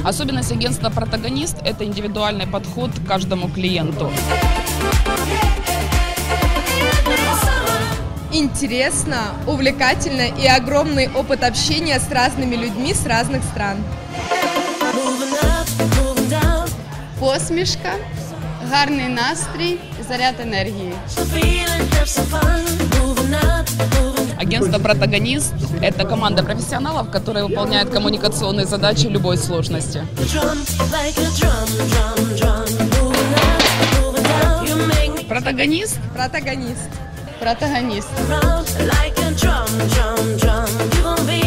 Особенность агентства «Протагонист» – это индивидуальный подход к каждому клиенту. Интересно, увлекательно и огромный опыт общения с разными людьми с разных стран. Посмішка, гарний настрій, заряд енергії. Агентство «Протагонист» – это команда профессионалов, которые выполняют коммуникационные задачи любой сложности. Протагонист? Протагонист. Протагоніст.